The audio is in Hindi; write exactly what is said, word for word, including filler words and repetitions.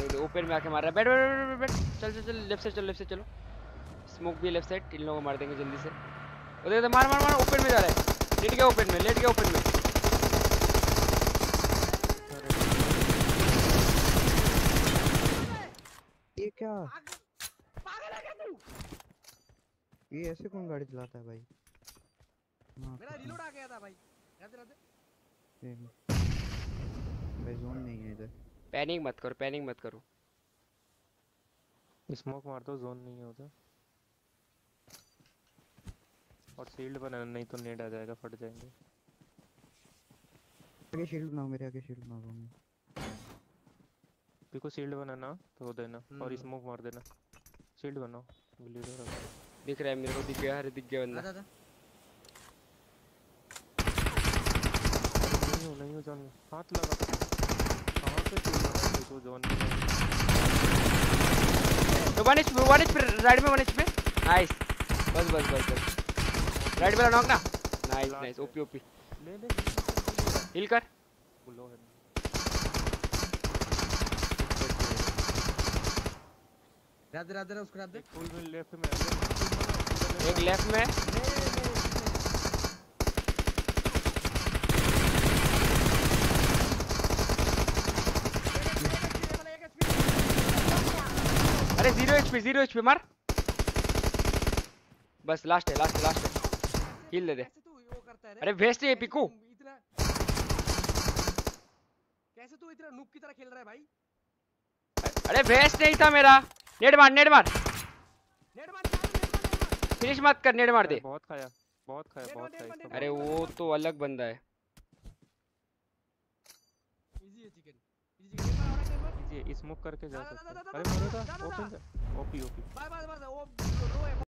ओपन में आके मार रहा है। बैठ बैठ बैठ बैठ। चल चल चल लेफ्ट से चलो, लेफ्ट से चलो। स्मोक भी लेफ्ट साइड, इन लोगों को मार देंगे जल्दी से। उधर उधर मार मार मार। ओपन में जा रहा है। लेट गया ओपन में, लेट गया ओपन में। ये क्या पागल है क्या तू? ये ऐसे कौन गाड़ी चलाता है भाई? मेरा रिलोड आ गया था भाई। रहते रहते भाई जोन नहीं है इधर। पैनिक मत करो, पैनिक मत करो। स्मोक मार दो, जोन नहीं है उधर। और शील्ड बनाना, नहीं तो नेड आ जाएगा, फट जाएंगे। आगे शील्ड बनाओ, मेरे आगे शील्ड बनाओ। पिको शील्ड बनाना तो देना और स्मोक मार देना। शील्ड बनाओ। दिख रहा है मेरे को, दिख गया। अरे दिख गया बंदा। आजा आजा। नहीं हो नहीं हो जोन में। हाथ लगा। कहां से शील्ड लगा तो जोन में। तो वन एच वन एच पे राइट में, वन एच पे। नाइस। बस बस बस बस। राइट वाला नॉक ना। Nice nice. OP OP. ले ले हिल कर। लो है। रहते रहते रह उसको रहते। फुल में लेफ्ट में एक लेफ्ट में। अरे जीरो एचपी, जीरो एचपी मार। बस लास्ट है, लास्ट है, लास्ट है। हिल दे दे। अरे वेस्ट है पिकू। कैसे तू इतना नूब की तरह खेल रहा है भाई? अरे वेस्ट नहीं था मेरा। नेट मार, नेट मार। नेट मार, फिनिश मत कर, नेट मार दे। बहुत खाया, बहुत खाया, बहुत खाया। अरे वो तो अलग बंदा है। इजी है chicken, easy chicken. Easy smoke करके जा सकते हैं। अरे मरेगा। Open OP OP. Bye bye bye. वो